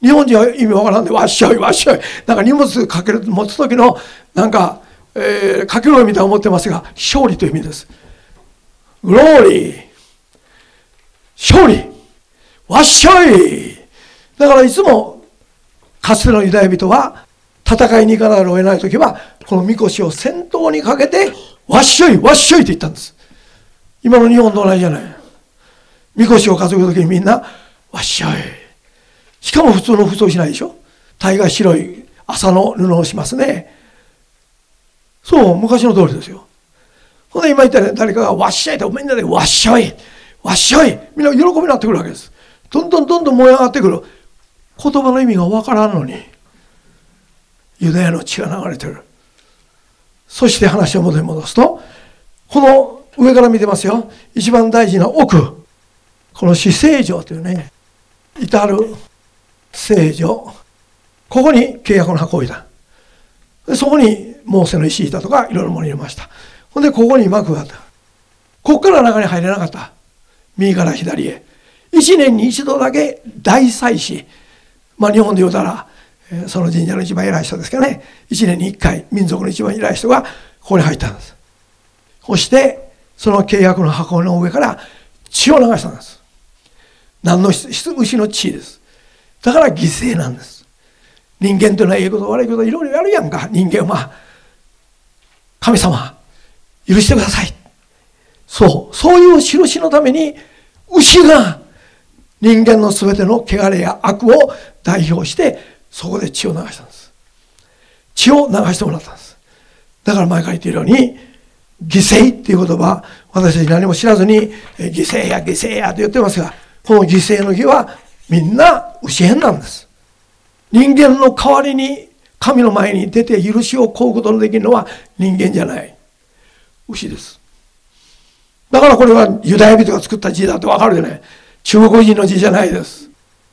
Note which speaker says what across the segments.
Speaker 1: 日本人は意味わからんで、わっしょいわっしょい。なんか荷物持つ時の、なんか、かけ声みたいな思ってますが、勝利という意味です。グローリー。勝利。わっしょい。だからいつも、かつてのユダヤ人は、戦いに行かざるを得ないときは、このみこしを先頭にかけて、わっしょいわっしょいと言ったんです。今の日本と同じじゃない。みこしを担ぐときにみんな、わっしょい。しかも普通の服装しないでしょ。大概白い麻の布をしますね。そう、昔の通りですよ。ほんで今言ったら誰かがわっしょいとみんなでわっしょいわっしょい。みんな喜びになってくるわけです。どんどん燃え上がってくる。言葉の意味がわからんのに、ユダヤの血が流れてる。そして話を元に戻すと、この上から見てますよ。一番大事な奥。この至聖所というね、至る聖所。ここに契約の箱を置いた。そこにモーセの石板とかいろいろもの入れました。ほんでここに幕があった。ここから中に入れなかった。右から左へ。1年に1度だけ大祭司。まあ日本で言うたら、その神社の一番偉い人ですけどね。1年に1回民族の一番偉い人がここに入ったんです。そしてその契約の箱の上から血を流したんです。何の牛の血です。だから犠牲なんです。人間というのはええこと悪いこといろいろやるやんか。人間は神様許してください。そういう印のために牛が人間のすべての汚れや悪を代表してそこで血を流したんです。血を流してもらったんです。だから前から言っているように犠牲っていう言葉、私たち何も知らずに犠牲や犠牲やと言ってますが、この犠牲の儀はみんな牛編なんです。人間の代わりに神の前に出て許しを請うことのできるのは人間じゃない。牛です。だからこれはユダヤ人が作った字だってわかるよね。中国人の字じゃないです。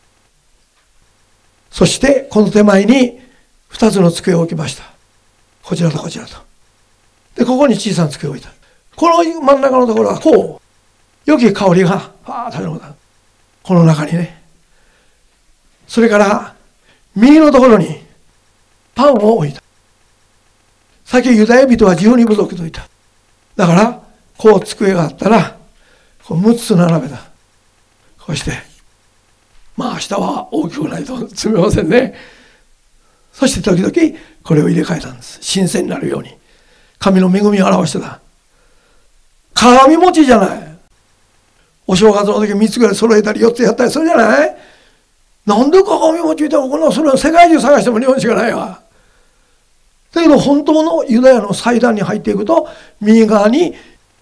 Speaker 1: そしてこの手前に2つの机を置きました。こちらとこちらと。で、ここに小さな机を置いた。この真ん中のところはこう、良き香りが、食べるものだ。この中にね。それから、右のところにパンを置いた。さっきユダヤ人は12部族と言った。だから、こう机があったら、こう6つ並べた。こうして、まあ明日は大きくないと積めませんね。そして時々これを入れ替えたんです。新鮮になるように。神の恵みを表してた。鏡餅じゃない。お正月の時3つぐらい揃えたり4つやったりするじゃない。なんで鏡餅ってこんなそれを世界中探しても日本しかないわ。だけど本当のユダヤの祭壇に入っていくと右側に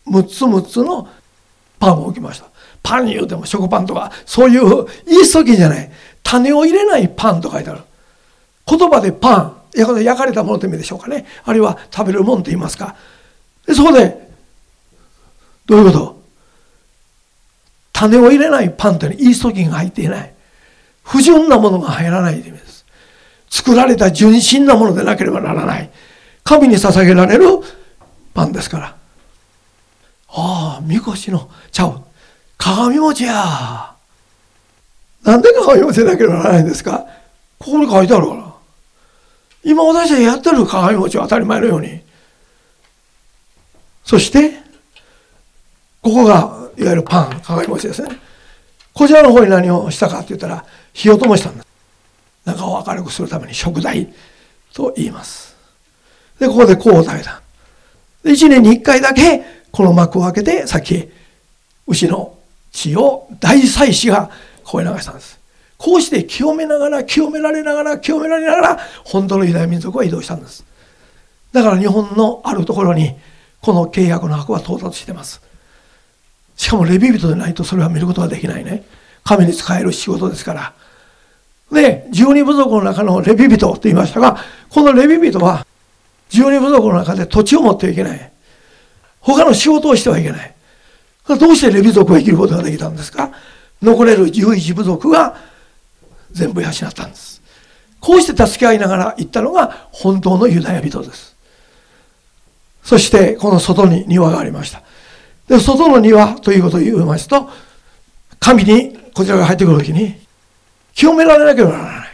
Speaker 1: 6つのパンを置きました。パンに言うても食パンとかそういう言い過ぎじゃない。種を入れないパンと書いてある。言葉でパン、焼かれたものという意味でしょうかね。あるいは食べるものと言いますか。でそこでどういうこと？種を入れないパンというのはイースト菌が入っていない。不純なものが入らないという意味です。作られた純真なものでなければならない。神に捧げられるパンですから。ああ、みこしのちゃう。鏡餅や。なんで鏡餅でなければならないんですか？ここに書いてあるから。今私たちやってる鏡餅は当たり前のように。そして、ここがいわゆるパン、鏡餅ですね。こちらの方に何をしたかって言ったら、火を灯したんです。中を明るくするために食材と言います。で、ここでこう食べた。で、1年に1回だけこの幕を開けて、さっき牛の血を大祭司がこう流したんです。こうして清めながら、清められながら、本当のユダヤ民族は移動したんです。だから日本のあるところに、この契約の箱は到達しています。しかもレビ人でないとそれは見ることができないね。神に仕える仕事ですから。で、12部族の中のレビ人と言いましたが、このレビ人は12部族の中で土地を持ってはいけない。他の仕事をしてはいけない。どうしてレビ族は生きることができたんですか？残れる11部族が全部養ったんです。こうして助け合いながら行ったのが本当のユダヤ人です。そしてこの外に庭がありました。で、外の庭ということを言いますと、神にこちらが入ってくるときに清められなければならない。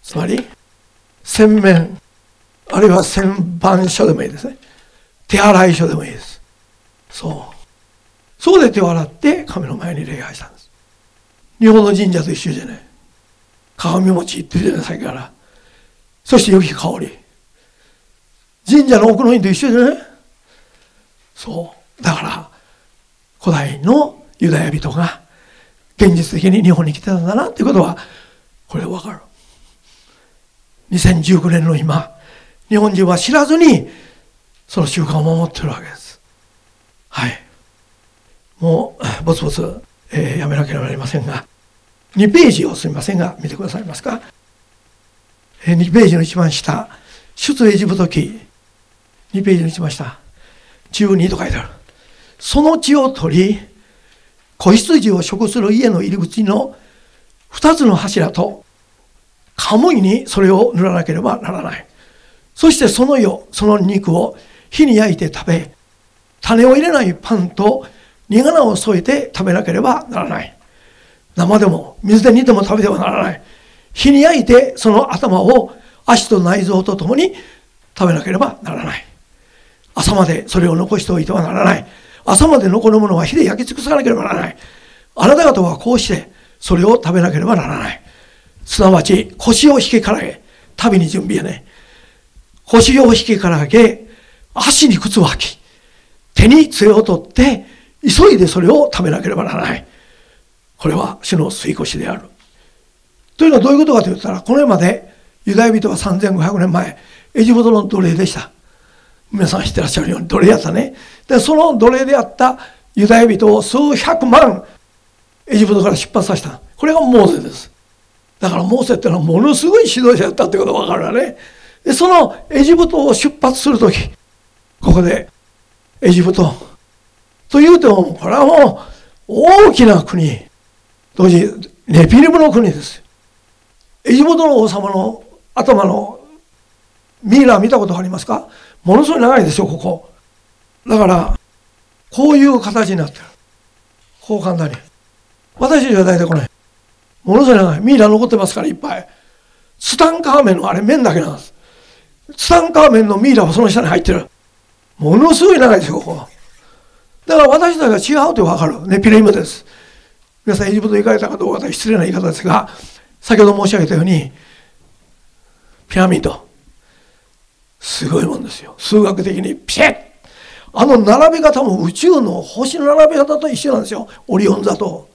Speaker 1: つまり洗面あるいは洗番所でもいいですね。手洗い所でもいいです。そこで手を洗って神の前に礼拝したんです。日本の神社と一緒じゃない。鏡餅言ってるじゃない、さっきから。そして良き香り。神社の奥の院と一緒じゃない。そうだから古代のユダヤ人が現実的に日本に来てたんだなっていうことはこれで分かる。2019年の今、日本人は知らずにその習慣を守ってるわけです。はい。もうぼつぼつ、やめなければなりませんが、2ページをすみませんが見てくださいますか。2ページの一番下、出エジプト記、2ページの一番下、12と書いてある。その血を取り、子羊を食する家の入り口の2つの柱とカムイにそれを塗らなければならない。そしてその肉を火に焼いて食べ、種を入れないパンと煮花を添えて食べなければならない。生でも水で煮ても食べてはならない。火に焼いてその頭を足と内臓とともに食べなければならない。朝までそれを残しておいてはならない。朝まで残るものは火で焼き尽くさなければならない。あなた方はこうしてそれを食べなければならない。すなわち腰を引きからげ、旅に準備やね。腰を引きからげ、足に靴を履き、手に杖を取って急いでそれを食べなければならない。これは主の吸い越である。というのはどういうことかと言ったら、これまでユダヤ人は3500年前エジプトの奴隷でした。皆さん知ってらっしゃるように奴隷やったね。でその奴隷であったユダヤ人を数百万エジプトから出発させた。これがモーセです。だからモーセってのはものすごい指導者だったってことが分かるわね。でそのエジプトを出発するとき、ここでエジプトというと、これはもう大きな国、当時ネピリムの国です。エジプトの王様の頭のミイラ見たことありますか。ものすごい長いですよ、ここ。だからこういう形になってる。こう簡単に。私たちは大体これものすごい長いミイラ残ってますから、いっぱい。ツタンカーメンのあれ面だけなんです。ツタンカーメンのミイラはその下に入ってる。ものすごい長いですよ、ここ。だから私たちが違うって分かる。ネピリムです。皆さんエジプト行かれたかどうかは失礼な言い方ですが、先ほど申し上げたようにピラミッドすごいもんですよ。数学的にピシッ、あの並べ方も宇宙の星の並べ方と一緒なんですよ。オリオン座と